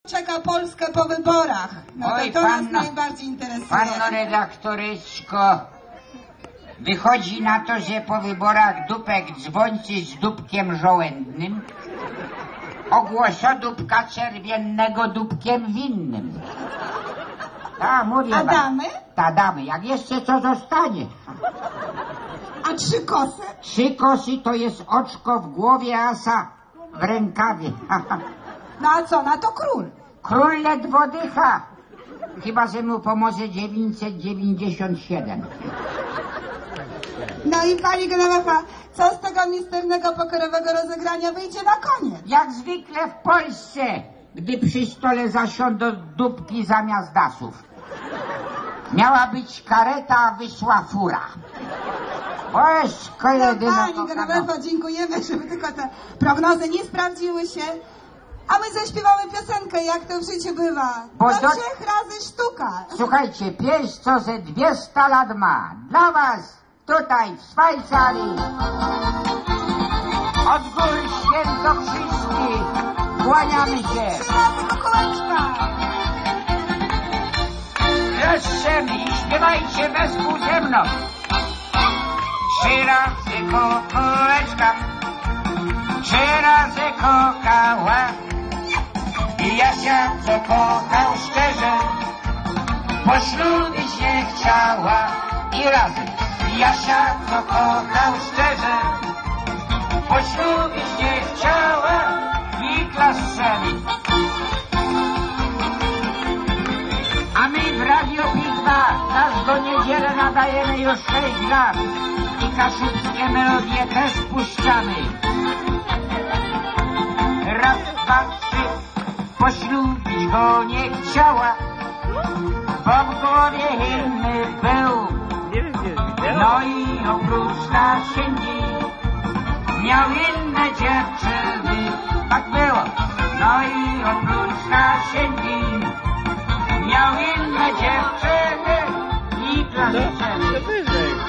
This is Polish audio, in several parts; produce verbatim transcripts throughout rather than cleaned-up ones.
Czeka Polskę po wyborach. No to, Oj, to nas panno, najbardziej interesuje. Panno redaktoryczko, wychodzi na to, że po wyborach dupek dzwońcy z dupkiem żołędnym ogłoso dupka czerwiennego dupkiem winnym. Ta, mówię A wam. damy? Ta damy, jak jeszcze co zostanie. A trzy kosy? Trzy kosy to jest oczko w głowie, asa w rękawie. No a co, na to król? Król ledwo dycha. Chyba, że mu pomoże dziewięćset dziewięćdziesiąt siedem. No i pani generała, co z tego misternego pokerowego rozegrania wyjdzie na koniec? Jak zwykle w Polsce, gdy przy stole zasiądą dupki zamiast dasów. Miała być kareta, a wyszła fura. Bożko No jedyna pani kochana. generała, dziękujemy, żeby tylko te prognozy nie sprawdziły się. A my zaśpiewamy piosenkę, jak to w życiu bywa. Bo Do do- trzech razy sztuka. Słuchajcie, pieśń co ze dwieście lat ma. Dla was tutaj w Szwajcarii. Od gór świętokrzyskich kłaniamy się. Trzy razy kukułeczka. Jeszcze mi śpiewajcie wespół ze mną. Trzy razy kukułeczka, trzy razy kokała. I Jasia, co kochał szczerze, poślubić się chciała. I razem. I Jasia, co kochał szczerze, poślubić się chciała. I klaszczemy. A my w Radio Bitwa raz do niedzielę nadajemy już sześć lat. I kaszubskie melodie też puszczamy. Raz, dwa, trzy. Poślubić go nie chciała, bo w głowie inny był. No i oprócz nasienki miał inne dziewczyny. Tak było. No i oprócz nasienki miał inne dziewczyny i klaszczemy.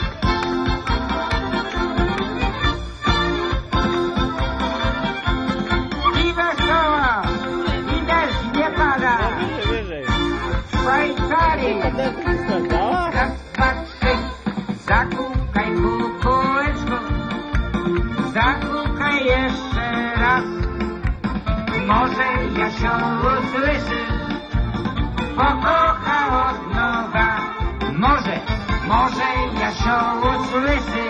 I wesoła, i deszcz nie pada. W Szwajcarii. Raz, dwa, trzy. Zakukaj kukułeczko, zakukaj jeszcze raz. Może Jasio usłyszy, pokocha od nowa. Może, może Jasio usłyszy,